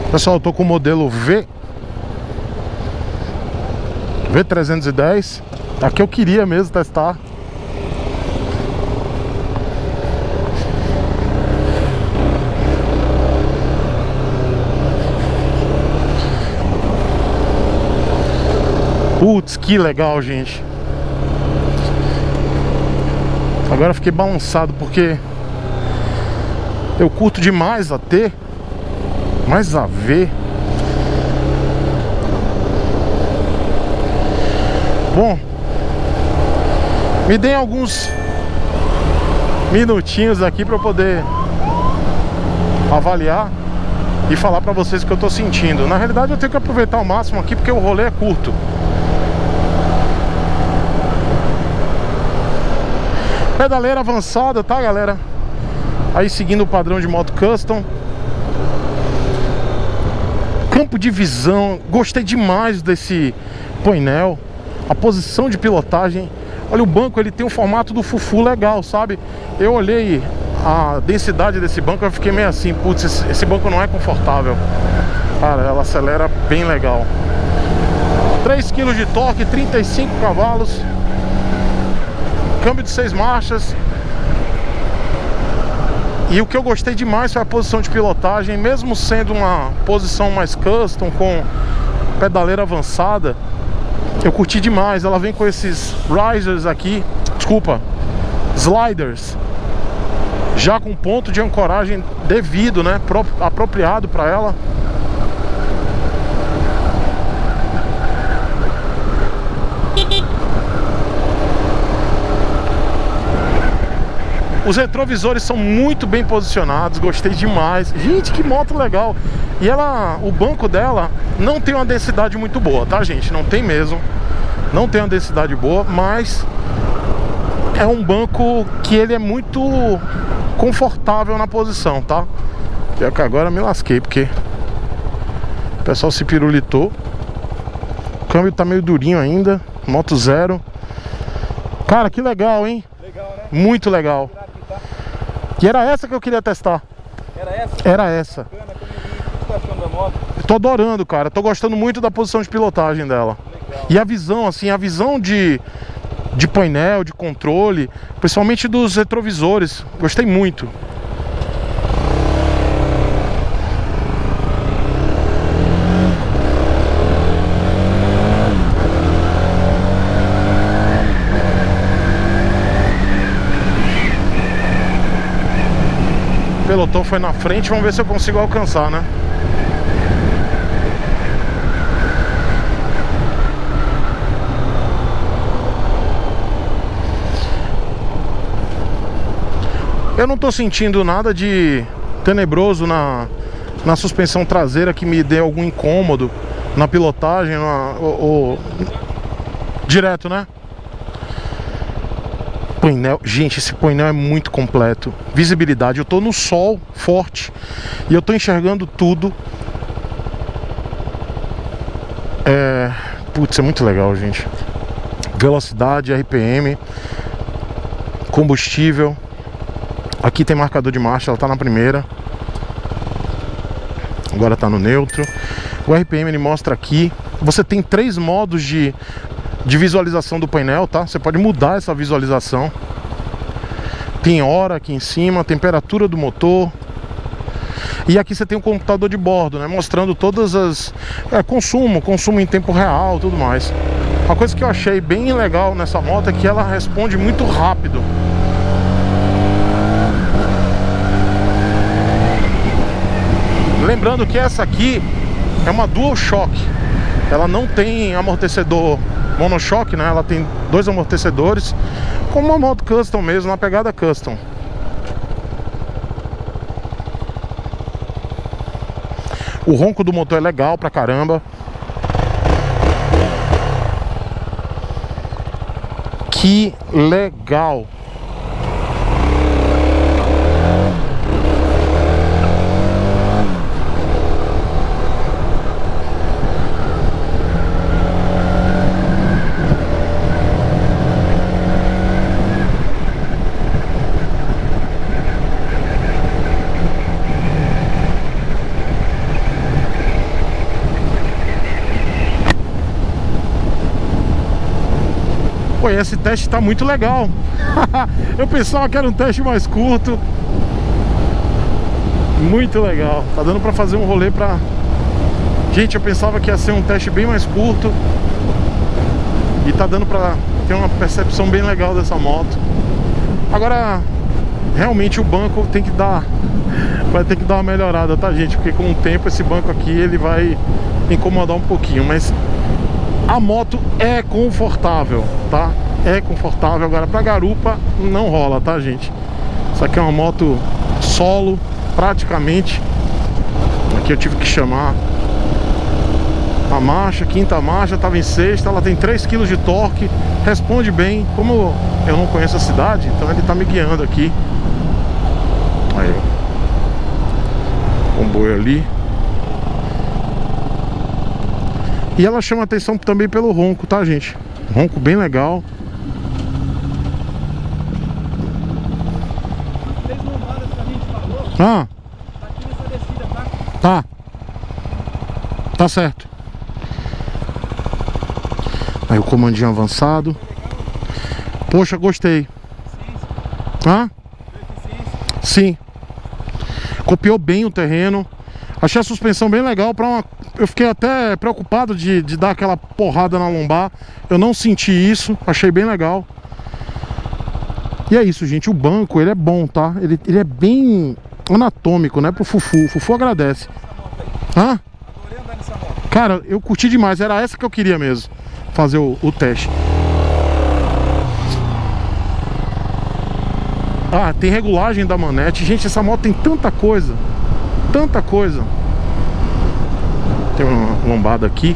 Pessoal, eu tô com o modelo V310. Aqui eu queria mesmo testar. Putz, que legal, gente. Agora eu fiquei balançado porque eu curto demais a T, mais a V. Bom, me deem alguns minutinhos aqui para eu poder avaliar e falar para vocês o que eu tô sentindo. Na realidade eu tenho que aproveitar ao máximo aqui porque o rolê é curto. Pedaleira avançada, tá, galera? Aí seguindo o padrão de moto custom. Campo de visão, gostei demais desse painel. A posição de pilotagem. Olha, o banco, ele tem um formato do fufu legal, sabe? Eu olhei a densidade desse banco, eu fiquei meio assim, putz, esse banco não é confortável. Cara, ela acelera bem legal. 3 kg de torque, 35 cavalos. Câmbio de 6 marchas. E o que eu gostei demais foi a posição de pilotagem. Mesmo sendo uma posição mais custom, com pedaleira avançada, eu curti demais. Ela vem com esses risers aqui, desculpa, sliders, já com ponto de ancoragem devido, né, apropriado para ela. Os retrovisores são muito bem posicionados, gostei demais. Gente, que moto legal. E ela, o banco dela não tem uma densidade muito boa, tá, gente? Não tem mesmo. Não tem uma densidade boa, mas é um banco que ele é muito confortável na posição, tá? Já que agora me lasquei, porque o pessoal se pirulitou. O câmbio tá meio durinho ainda. Moto zero. Cara, que legal, hein? Legal, né? Muito legal. E era essa que eu queria testar. Era essa? Era essa. Bacana, o que tá achando da moto? Eu tô adorando, cara. Tô gostando muito da posição de pilotagem dela. Legal. E a visão, assim, a visão de painel, de controle, principalmente dos retrovisores. Gostei muito. O pelotão foi na frente, vamos ver se eu consigo alcançar, né? Eu não tô sentindo nada de tenebroso na suspensão traseira que me dê algum incômodo na pilotagem, direto, né? Painel, gente, esse painel é muito completo. Visibilidade, eu tô no sol forte e eu tô enxergando tudo. Putz, é muito legal, gente. Velocidade, RPM, combustível. Aqui tem marcador de marcha, ela tá na primeira. Agora tá no neutro. O RPM ele mostra aqui. Você tem 3 modos de visualização do painel, tá? Você pode mudar essa visualização. Tem hora aqui em cima, temperatura do motor. E aqui você tem um computador de bordo, né? Mostrando todas as... consumo em tempo real, tudo mais. Uma coisa que eu achei bem legal nessa moto é que ela responde muito rápido. Lembrando que essa aqui é uma DualShock. Ela não tem amortecedor monochoque, né? Ela tem 2 amortecedores, como uma moto custom mesmo, uma pegada custom. O ronco do motor é legal pra caramba. Que legal. Pô, esse teste tá muito legal. Eu pensava que era um teste mais curto. Muito legal. Tá dando pra fazer um rolê pra... Gente, eu pensava que ia ser um teste bem mais curto. E tá dando pra ter uma percepção bem legal dessa moto. Agora, realmente o banco tem que dar... Vai ter que dar uma melhorada, tá, gente? Porque com o tempo esse banco aqui, ele vai incomodar um pouquinho. Mas a moto é confortável, tá? É confortável. Agora pra garupa não rola, tá, gente? Isso aqui é uma moto solo, praticamente. Aqui eu tive que chamar a marcha, quinta marcha, tava em sexta. Ela tem 3 kg de torque, responde bem. Como eu não conheço a cidade, então ele tá me guiando aqui. Aí, comboio ali. E ela chama atenção também pelo ronco, tá, gente? Ronco bem legal. Três lombadas que a gente falou, Ah, tá aqui nessa descida, tá? tá. Tá certo. Aí o comandinho avançado. Poxa, gostei. Hã? Sim. Copiou bem o terreno. Achei a suspensão bem legal. Eu fiquei até preocupado de dar aquela porrada na lombar. Eu não senti isso. Achei bem legal. E é isso, gente. O banco, ele é bom, tá? Ele é bem anatômico, né? Pro Fufu. O Fufu agradece. Hã? Adorei andar nessa moto. Cara, eu curti demais. Era essa que eu queria mesmo. Fazer o teste. Ah, tem regulagem da manete. Gente, essa moto tem tanta coisa. Tanta coisa. Tem uma lombada aqui.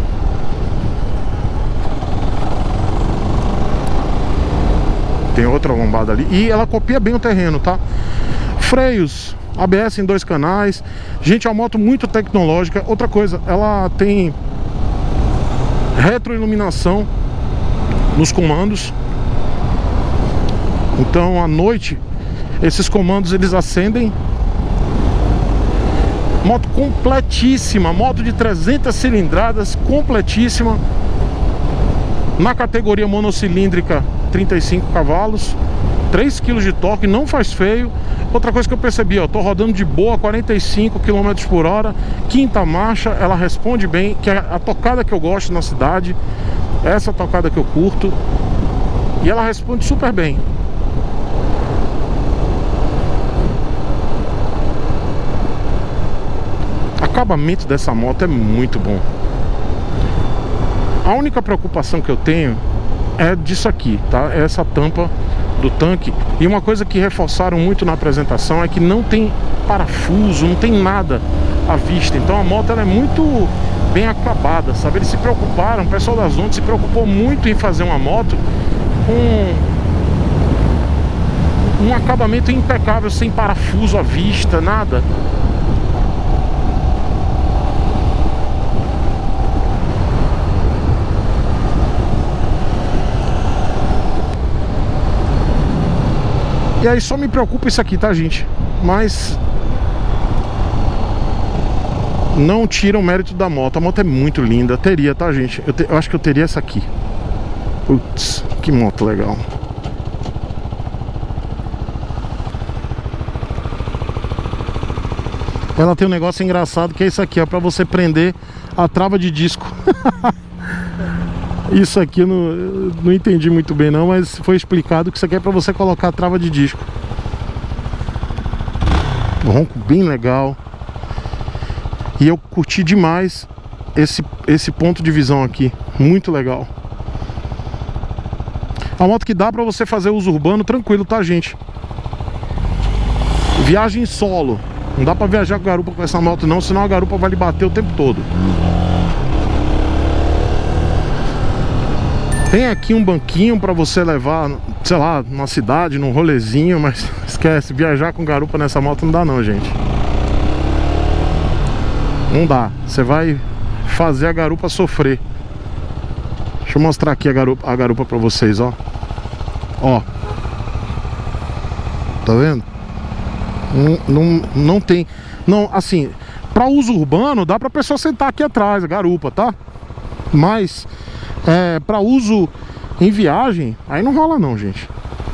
Tem outra lombada ali. E ela copia bem o terreno, tá? Freios, ABS em 2 canais. Gente, é uma moto muito tecnológica. Outra coisa, ela tem retroiluminação nos comandos. Então à noite esses comandos eles acendem. Moto completíssima, moto de 300 cilindradas, completíssima. Na categoria monocilíndrica, 35 cavalos, 3 kg de torque, não faz feio. Outra coisa que eu percebi, ó, tô rodando de boa, 45 km por hora, quinta marcha, ela responde bem, que é a tocada que eu gosto na cidade, essa tocada que eu curto. E ela responde super bem. O acabamento dessa moto é muito bom. A única preocupação que eu tenho é disso aqui, tá? É essa tampa do tanque. E uma coisa que reforçaram muito na apresentação é que não tem parafuso, não tem nada à vista. Então a moto ela é muito bem acabada, sabe? Eles se preocuparam, o pessoal das Honda se preocupou muito em fazer uma moto com um acabamento impecável, sem parafuso à vista, nada. E aí só me preocupa isso aqui, tá, gente? Mas não tira o mérito da moto. A moto é muito linda. Teria, tá, gente? Eu acho que eu teria essa aqui. Putz, que moto legal. Ela tem um negócio engraçado que é isso aqui, ó, pra você prender a trava de disco. Isso aqui eu não entendi muito bem não, mas foi explicado que isso aqui é pra você colocar a trava de disco. Ronco bem legal. E eu curti demais esse ponto de visão aqui. Muito legal. É uma moto que dá pra você fazer uso urbano tranquilo, tá, gente? Viagem solo. Não dá pra viajar com garupa com essa moto não, senão a garupa vai lhe bater o tempo todo. Tem aqui um banquinho pra você levar, sei lá, numa cidade, num rolezinho, mas esquece, viajar com garupa nessa moto não dá não, gente. Não dá, você vai fazer a garupa sofrer. Deixa eu mostrar aqui a garupa pra vocês, ó. Ó. Tá vendo? Não tem... Não, assim, pra uso urbano dá pra pessoa sentar aqui atrás, a garupa, tá? Mas... para uso em viagem, aí não rola não, gente.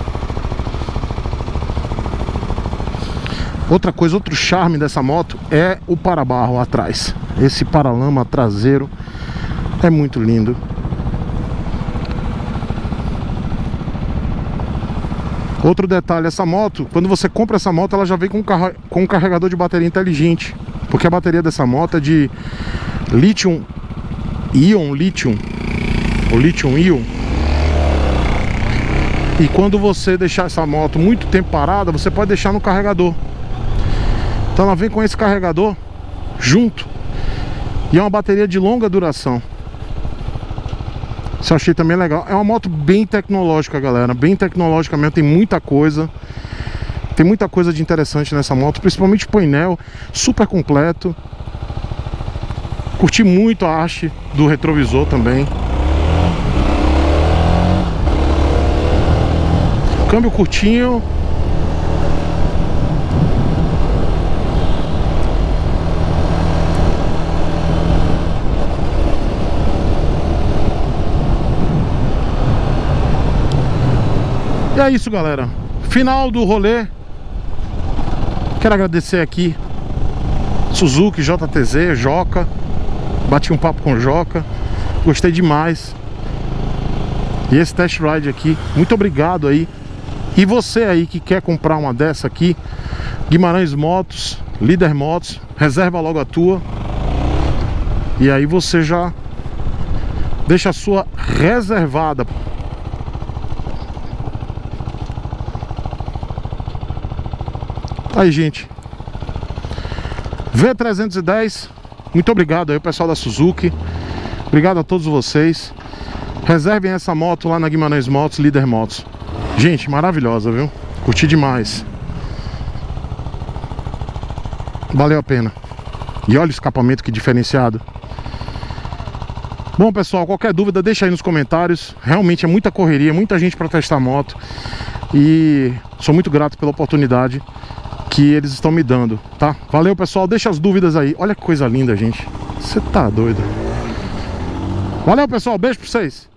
Outra coisa, outro charme dessa moto é o para-barro atrás. Esse paralama traseiro é muito lindo. Outro detalhe, essa moto, quando você compra essa moto, ela já vem com um carregador de bateria inteligente. Porque a bateria dessa moto é de lítio-íon, ou lítio-íon. E quando você deixar essa moto muito tempo parada, você pode deixar no carregador. Então ela vem com esse carregador junto. E é uma bateria de longa duração. Isso eu achei também legal. É uma moto bem tecnológica, galera. Bem tecnológica mesmo. Tem muita coisa. Tem muita coisa de interessante nessa moto. Principalmente o painel. Super completo. Curti muito a haste do retrovisor também. Câmbio curtinho. E é isso, galera. Final do rolê. Quero agradecer aqui Suzuki, JTZ, Joca. Bati um papo com o Joca. Gostei demais. E esse test ride aqui, muito obrigado aí. E você aí que quer comprar uma dessa aqui, Guimarães Motos, Líder Motos, reserva logo a tua. E aí você já deixa a sua reservada. Aí, gente, V310, muito obrigado aí, o pessoal da Suzuki. Obrigado a todos vocês. Reservem essa moto lá na Guimarães Motos, Líder Motos. Gente, maravilhosa, viu? Curti demais. Valeu a pena. E olha o escapamento, que diferenciado. Bom, pessoal, qualquer dúvida deixa aí nos comentários. Realmente é muita correria, muita gente para testar a moto. E sou muito grato pela oportunidade que eles estão me dando, tá? Valeu, pessoal, deixa as dúvidas aí. Olha que coisa linda, gente. Você tá doido. Valeu, pessoal, beijo pra vocês.